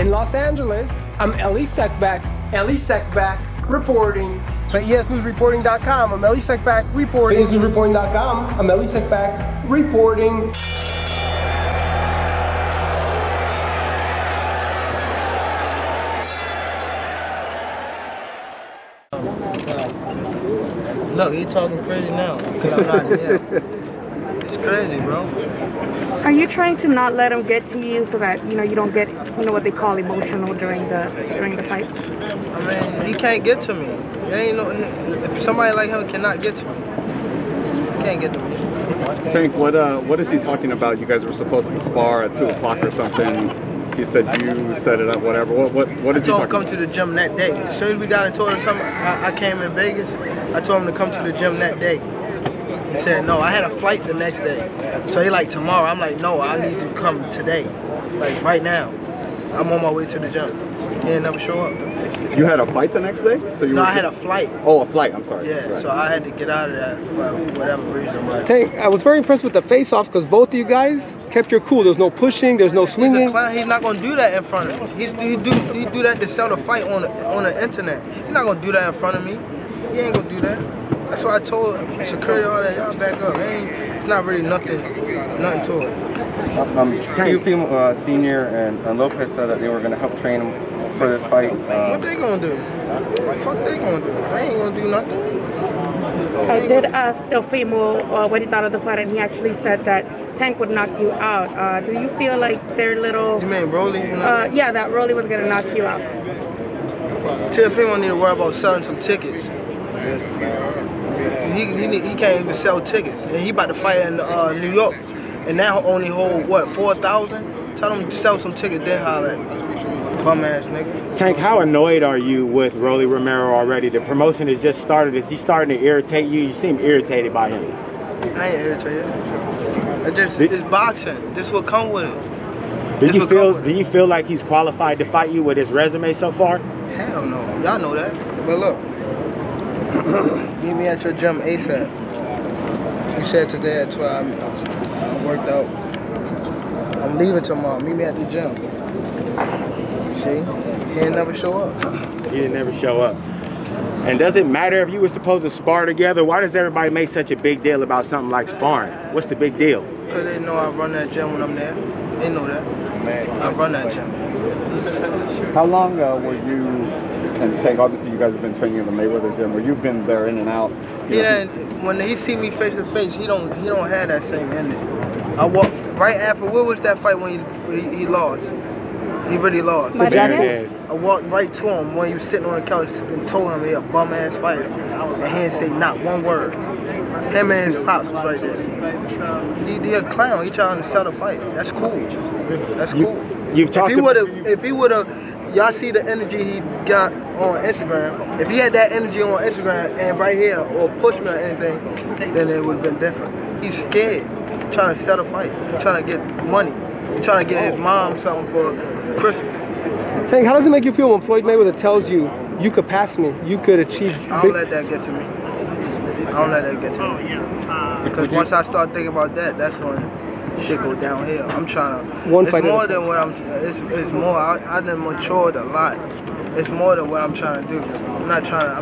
In Los Angeles, I'm Elie Seckbach. Elie Seckbach reporting. For EsNewsReporting.com, I'm Elie Seckbach reporting. For EsNewsReporting.com, I'm Elie Seckbach reporting. Look, he talking crazy now. Cause I'm not here. It's crazy, bro. Are you trying to not let him get to you so that you don't get what they call emotional during the fight? I mean, he can't get to me. There ain't no somebody like him cannot get to me. He can't get to me. Tank, what is he talking about? You guys were supposed to spar at 2 o'clock or something. He said you set it up, whatever. What is he talking about? I told him to come to the gym that day. As soon as we got into it or something, I came in Vegas. I told him to come to the gym that day. He said no. I had a flight the next day. So he like tomorrow. I'm like no. I need to come today, like right now. I'm on my way to the gym. He didn't never show up. You had a fight the next day? So you? No, I had a flight. Oh, a flight. I'm sorry. Yeah. Right. So I had to get out of that for whatever reason. But Tank, I was very impressed with the face-offs because both of you guys kept your cool. There's no pushing. There's no swinging. He's a clown. He's not gonna do that in front of me. He do that to sell the fight on the internet. He's not gonna do that in front of me. He ain't gonna do that. That's why I told security all that. Y'all back up. It's not really nothing to it. Two female senior and Lopez said that they were gonna help train him for this fight. What they gonna do? What the fuck they gonna do? They ain't gonna do nothing. I did ask the female what he thought of the fight, and he actually said that Tank would knock you out. Do you feel like their little... You mean Rollie? Yeah, that Rollie was gonna knock you out. TFM don't need to worry about selling some tickets. He can't even sell tickets, and he about to fight in New York, and that only hold what 4,000. Tell him to sell some tickets, then holler at me. Bum ass nigga. Tank, how annoyed are you with Rollie Romero already? The promotion has just started. Is he starting to irritate you? You seem irritated by him. I ain't irritated. It's boxing. This will come with it. Do you feel like he's qualified to fight you with his resume so far? Hell no. Y'all know that. But look, meet me at your gym ASAP. You said today at 12. I worked out. I'm leaving tomorrow. Meet me at the gym. See? He didn't never show up. He didn't never show up. And does it matter if you were supposed to spar together? Why does everybody make such a big deal about something like sparring? What's the big deal? Because they know I run that gym when I'm there. They know that. I run that gym. How long were you and Tank? Obviously, you guys have been training in the Mayweather gym, where you've been there in and out. When he see me face to face, he don't have that same energy. I walked right after. What was that fight when he lost? He really lost. I walked right to him when he was sitting on the couch and told him he a bum ass fighter, and he didn't say not one word. Him and his pops was right there. See, he a clown. He trying to sell the fight. That's cool. That's cool. If he would have, y'all see the energy he got on Instagram. If he had that energy on Instagram and right here or push me or anything, then it would have been different. He's scared. Trying to sell the fight. Trying to get money. Trying to get his mom something for Christmas. Tank, how does it make you feel when Floyd Mayweather tells you you could pass me, you could achieve? I don't let that get to me. I don't let that get to me. Because once I start thinking about that, that's when shit go downhill. I'm trying to. It's more than what I'm. It's more. I done matured a lot. It's more than what I'm trying to do. I'm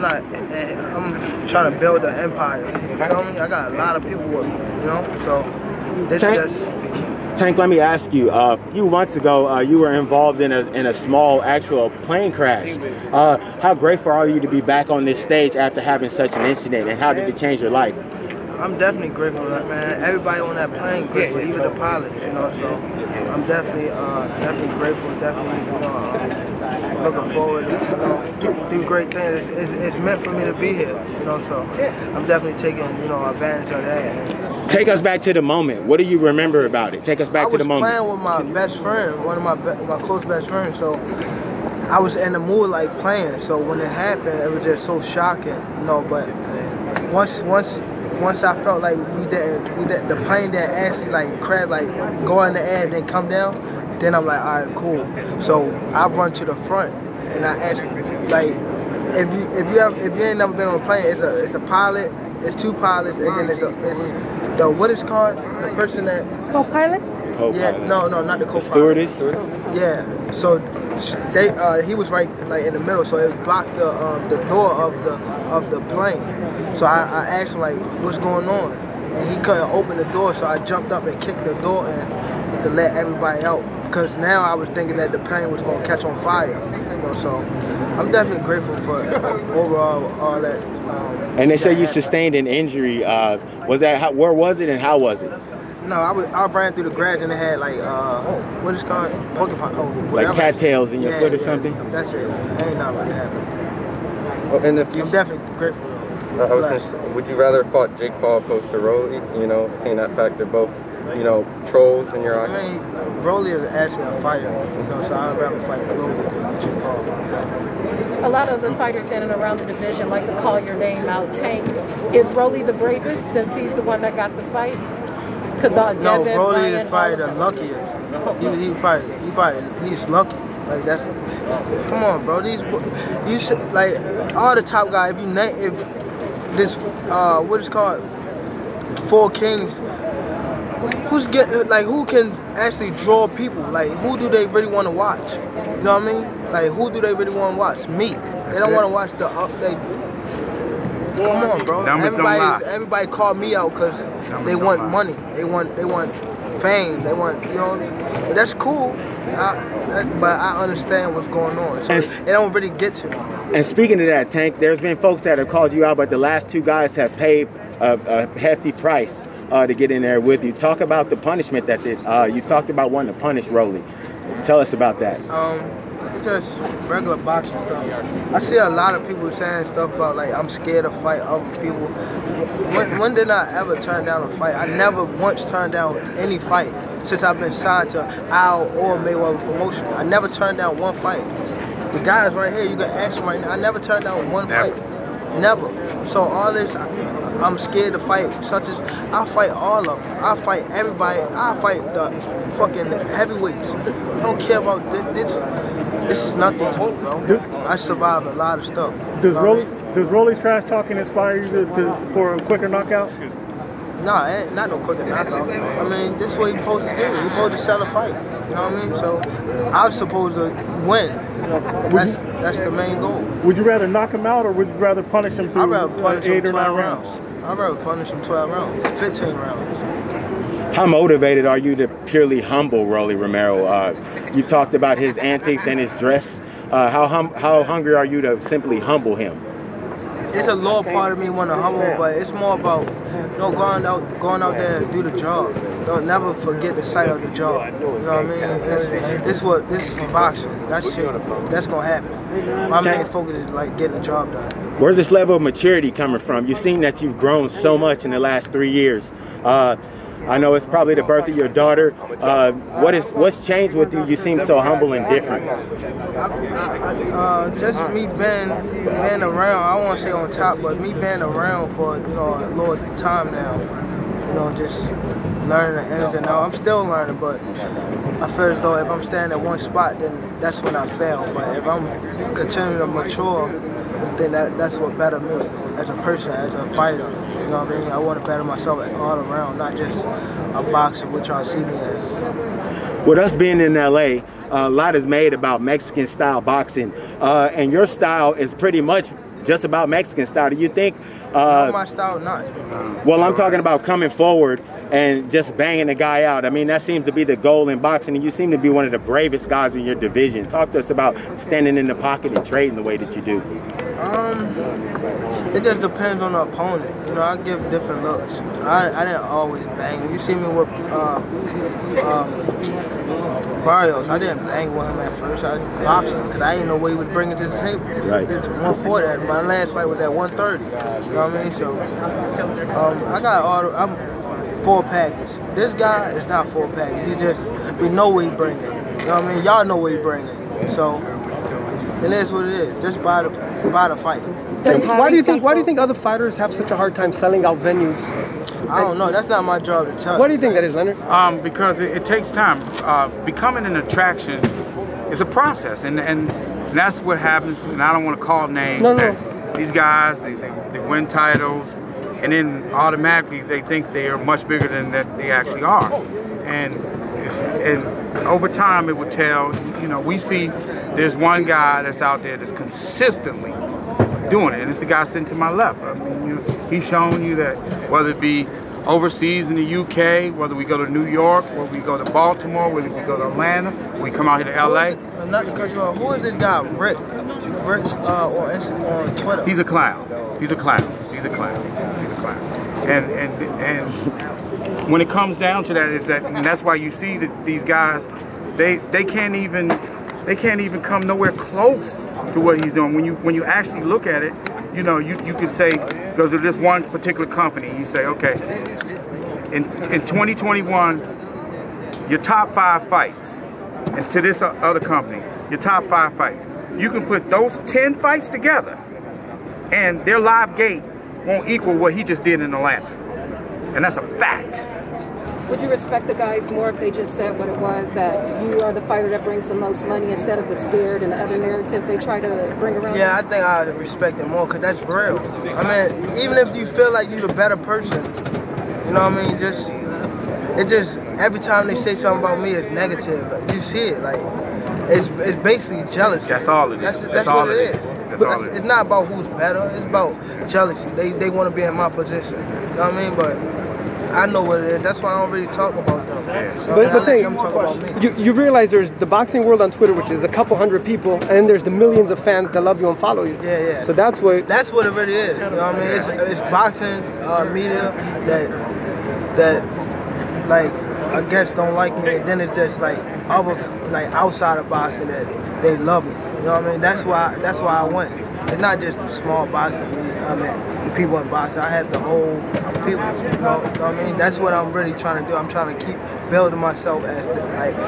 trying to build an empire. You feel me? I got a lot of people with me. You know. So this just. Tank, let me ask you, a few months ago, you were involved in a small actual plane crash. How grateful are you to be back on this stage after having such an incident, and how did it change your life? I'm definitely grateful for that, man. Everybody on that plane grateful, even the pilots, you know, so I'm definitely grateful, definitely, looking forward to, do great things. It's meant for me to be here, you know, so I'm definitely taking, advantage of that. Take us back to the moment. What do you remember about it? Take us back to the moment. I was playing with my best friend, one of my close best friends, so I was in the mood like playing. So when it happened, it was just so shocking, but once I felt like the plane didn't actually like crash, like go in the air and then come down, then I'm like, all right, cool. So I run to the front and I asked, like, if you ain't never been on a plane, it's a pilot, it's two pilots, and then it's the what is called the person that co-pilot. Yeah, no, not the co-pilot. Stewardess. Yeah. So he was right like in the middle, so it blocked the door of the plane. So I asked him like, what's going on? And he couldn't open the door, so I jumped up and kicked the door in to let everybody out. Because now I was thinking that the plane was going to catch on fire. You know, so I'm definitely grateful for overall all that. And they say you sustained an injury. Was that where was it and how was it? No, I ran through the grass and it had like what is it called? Porcupine. Like cattails in your foot or something? That's it. Ain't not really happened. Well, and if you, I'm definitely grateful. I was gonna say, would you rather fought Jake Paul opposed to Rollie? You know, seeing that fact they're both, you know, trolls in your eyes. I mean, Rollie is actually a fighter, you know, so I'd rather fight Rollie than Jake Paul. A lot of the fighters in and around the division like to call your name out. Tank, is Rollie the bravest since he's the one that got the fight? Because no, Rollie is probably the luckiest. He's lucky. Like that's, come on, bro. You should, like all the top guys. If this what is called 4 Kings, who can actually draw people? Like who do they really want to watch? You know what I mean? Like who do they really want to watch? Me. They don't want to watch the come on, bro. Everybody call me out because they want money. They want fame. They want, you know. But that's cool. But I understand what's going on. So it don't really get to me. And speaking of that, Tank, there's been folks that have called you out, but the last 2 guys have paid a hefty price to get in there with you. Talk about the punishment that you talked about wanting to punish Rollie. Tell us about that. It's just regular boxing stuff. I see a lot of people saying stuff about like I'm scared to fight other people. When did I ever turn down a fight? I never once turned down any fight since I've been signed to Al or Mayweather Promotion. I never turned down one fight. The guys right here, you can ask them right now. I never turned down one fight. Never. So all this, I'm scared to fight. Such as I fight all of them. I fight everybody. I fight the fucking heavyweights. I don't care about this. This is nothing to me, bro. I survived a lot of stuff. Does Rollie's trash talking inspire you for a quicker knockout? Nah, not no quicker knockout. I mean, this is what he's supposed to do. He's supposed to sell a fight. You know what I mean? So I'm supposed to win. That's the main goal. Would you rather knock him out or would you rather punish him through 8 or 9 rounds? I'd rather punish him 12 rounds, 15 rounds. How motivated are you to purely humble Rollie Romero? You talked about his antics and his dress. How hungry are you to simply humble him? It's a lower part of me want to humble, but it's more about going out there and do the job. Don't never forget the sight of the job. You know what I mean? This is boxing. That's gonna happen. My main focus is like getting the job done. Where's this level of maturity coming from? You've seen that you've grown so much in the last 3 years. I know it's probably the birth of your daughter. What's changed with you? You seem so humble and different. Just me being around. I don't want to say on top, but me being around for a little time now. You know, just learning the ins and outs. I'm still learning, but I feel as though if I'm staying at one spot, then that's when I fail. But if I'm continuing to mature, then that's what better me as a person, as a fighter. You know what I mean? I want to better myself all around, not just a boxer, which y'all see me as. With us being in LA, a lot is made about Mexican style boxing, and your style is pretty much just about Mexican style. Do you think? No, my style not. Well, I'm talking about coming forward and just banging the guy out. I mean, that seems to be the goal in boxing, and you seem to be one of the bravest guys in your division. Talk to us about standing in the pocket and trading the way that you do. It just depends on the opponent. You know, I give different looks. I didn't always bang. When you see me with Barrios, I didn't bang with him at first. I boxed him because I didn't know what he was bringing to the table. Right. It's 140. My last fight was at 130. You know what I mean? So I got I'm full package. This guy is not full package. We know what he bringing. You know what I mean? Y'all know what he bringing. So it is what it is. Just buy the fight. Why do you think other fighters have such a hard time selling out venues? I don't know. That's not my job to tell. What do you think that is, Leonard? Because it takes time. Becoming an attraction is a process, and that's what happens. And I don't want to call names. No. These guys, they win titles, and then automatically they think they are much bigger than that they actually are. And over time it would tell. You know, we see there's one guy that's out there that's consistently doing it, and it's the guy sitting to my left. I mean, he's showing you that whether it be overseas in the UK, whether we go to New York, whether we go to Baltimore, whether we go to Atlanta, we come out here to LA. Not to cut you off, who is this guy, Rick on Twitter? He's a clown. He's a clown. He's a clown. He's a clown. And when it comes down to that, and that's why you see that these guys, they can't even come nowhere close to what he's doing. When you actually look at it, you know, you could say, go to this one particular company, you say, okay, in 2021, your top 5 fights, and to this other company, your top 5 fights, you can put those 10 fights together, and their live gate won't equal what he just did in Atlanta. And that's a fact. Would you respect the guys more if they just said what it was, that you are the fighter that brings the most money instead of the scared and the other narratives they try to bring around? Yeah, I think I respect it more because that's real. I mean, even if you feel like you're the better person, you know what I mean, every time they say something about me, it's negative. Like, you see it, like, it's basically jealousy. That's all it is. That's all it is. That's all it is. It's not about who's better, it's about jealousy. They want to be in my position, you know what I mean? But I know what it is. That's why I don't really talk about them. So but you realize there's the boxing world on Twitter, which is a couple hundred people, and then there's the millions of fans that love you and follow you. Yeah, yeah. So that's what it really is. You know what I mean? It's boxing media that like I guess don't like me, and then it's just like other like outside of boxing that they love me. You know what I mean? That's why I went. It's not just small boxing. I mean, the people in boxing. I had the whole people. You know what I mean? That's what I'm really trying to do. I'm trying to keep building myself as a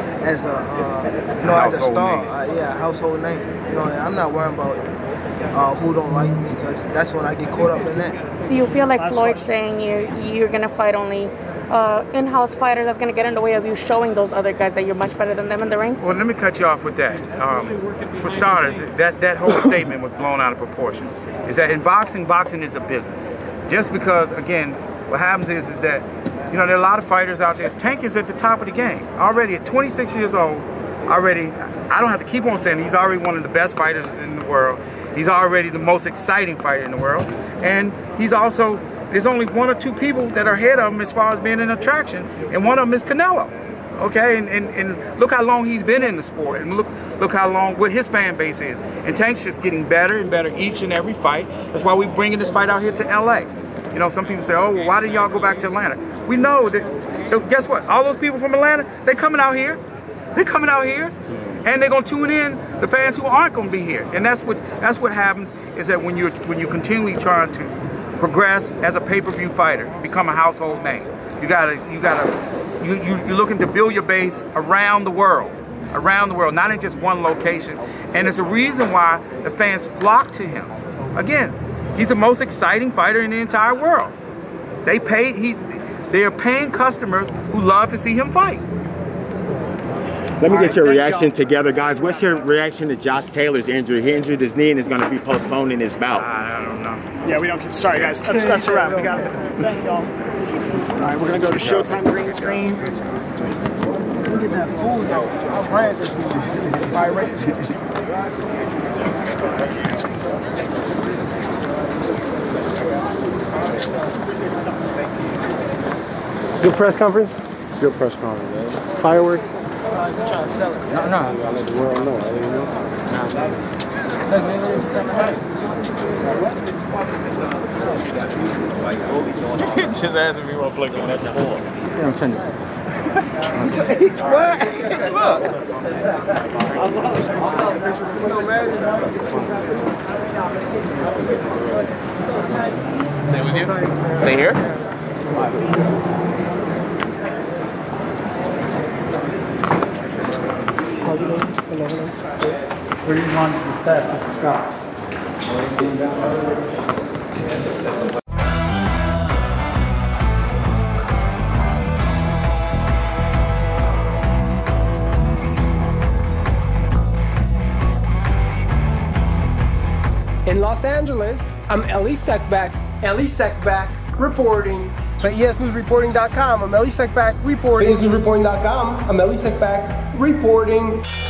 star. Household name. You know, I'm not worrying about who don't like me because that's when I get caught up in that. Do you feel like Floyd saying you're gonna fight only in-house fighters, that's gonna get in the way of you showing those other guys that you're much better than them in the ring? Well, let me cut you off with that. For starters, that whole statement was blown out of proportion. Is that in boxing is a business. Just because, again, what happens is that, you know, there are a lot of fighters out there. Tank is at the top of the game. Already at 26 years old, I don't have to keep on saying he's already one of the best fighters in the world. He's already the most exciting fighter in the world. And he's also, there's only 1 or 2 people that are ahead of him as far as being an attraction, and one of them is Canelo. Okay, and look how long he's been in the sport, and look how long, what his fan base is. And Tank's just getting better and better each and every fight. That's why we're bringing this fight out here to LA. You know, some people say, oh, well, why did y'all go back to Atlanta? We know that, guess what? All those people from Atlanta, they're coming out here. They're coming out here. And they're gonna tune in the fans who aren't gonna be here. And that's what happens, is that when you're continually trying to progress as a pay-per-view fighter, become a household name. You're looking to build your base around the world, not in just one location. And it's a reason why the fans flock to him. Again, he's the most exciting fighter in the entire world. They are paying customers who love to see him fight. Let me get your reaction together, guys. What's your reaction to Josh Taylor's injury? He injured his knee and is going to be postponing his bout. I don't know. Yeah, we don't. Sorry, guys. That's a wrap. We got it. Thank y'all. All right, we're going to go to Showtime green screen. Look at that fool, though. I ran this Good press conference? Good press conference, man. Fireworks? Trying to sell it. No. I let the world know. I didn't know. Just asking me what play on that board. Yeah, I'm trying to. What? Stay with you? Stay here? Where do you want the staff to stop? In Los Angeles, I'm Elie Seckbach. Elie Seckbach reporting. For EsNewsReporting.com, I'm Elie Seckbach reporting. For EsNewsReporting.com, I'm Elie Seckbach reporting.